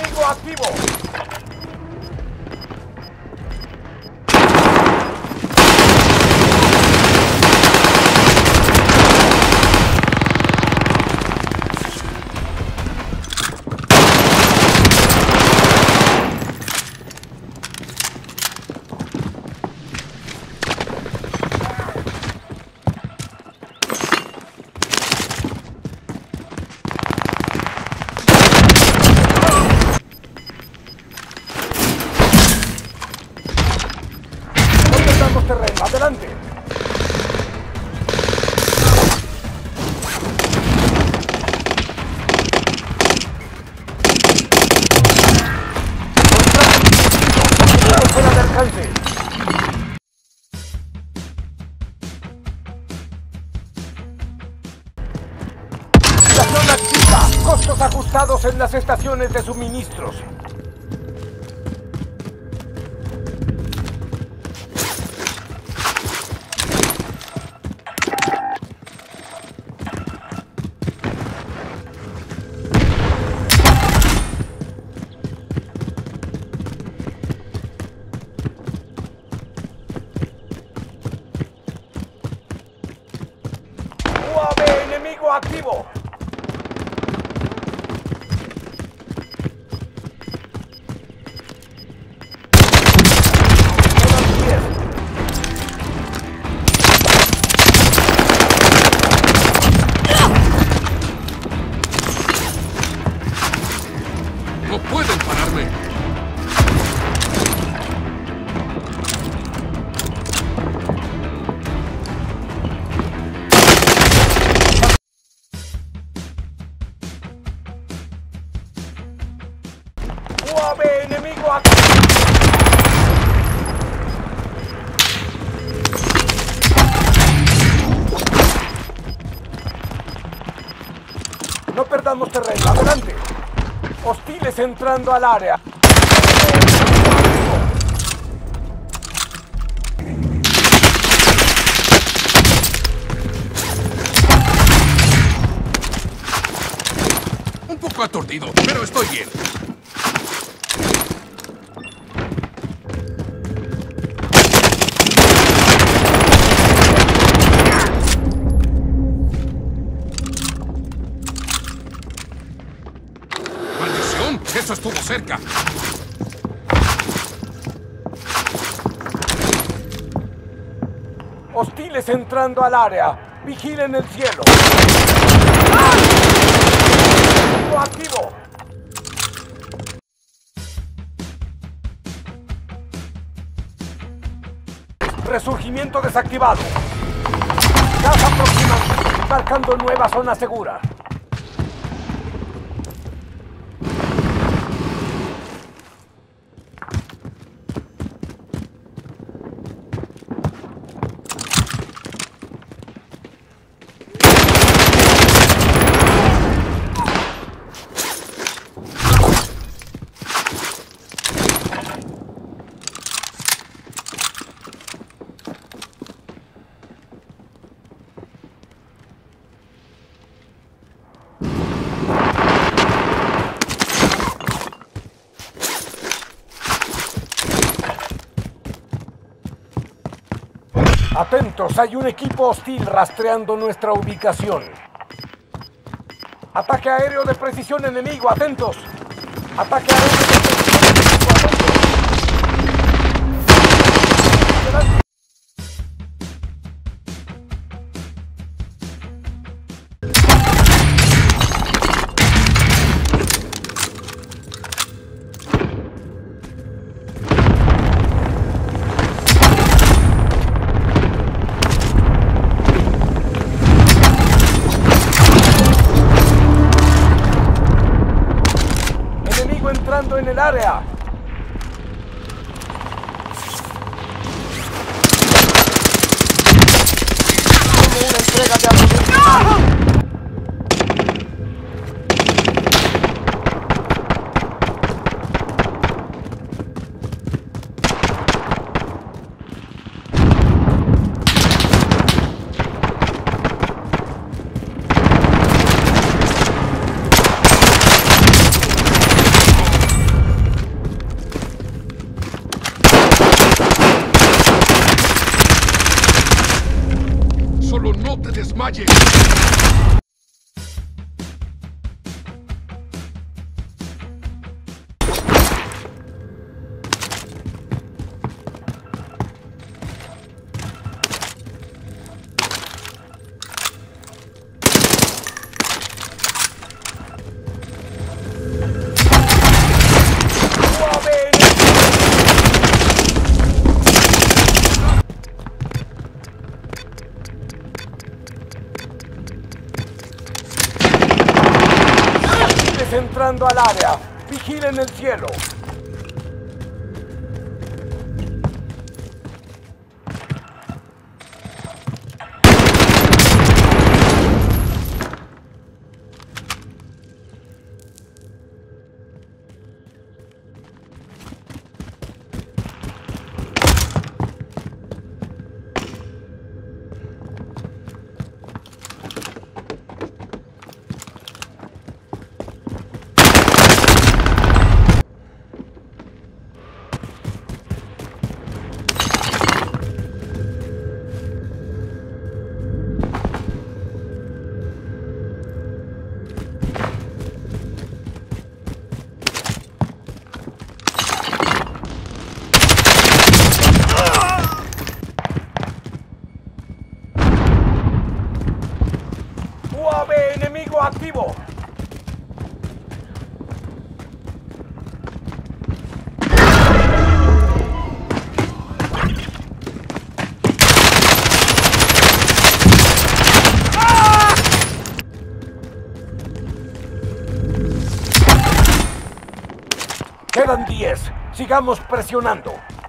enemigo activo. Terreno, adelante. Fuera de alcance. Estación activa. Costos ajustados en las estaciones de suministros. UAV enemigo activo. ¡No pueden pararme! UAV enemigo activo. No perdamos terreno, adelante. Hostiles entrando al área. Un poco aturdido, pero estoy bien. ¡Maldición! ¡Eso estuvo cerca! Hostiles entrando al área. Vigilen el cielo. Activo. Resurgimiento desactivado. Gas aproximando. Marcando nueva zona segura. Atentos, hay un equipo hostil rastreando nuestra ubicación. Ataque aéreo de precisión enemigo, atentos. Ataque aéreo de precisión enemigo, atentos. Entrando en el área. Como una entrega de armamento. Magic. Entrando al área. Vigilen el cielo. UAV enemigo activo. Quedan 10. Sigamos presionando.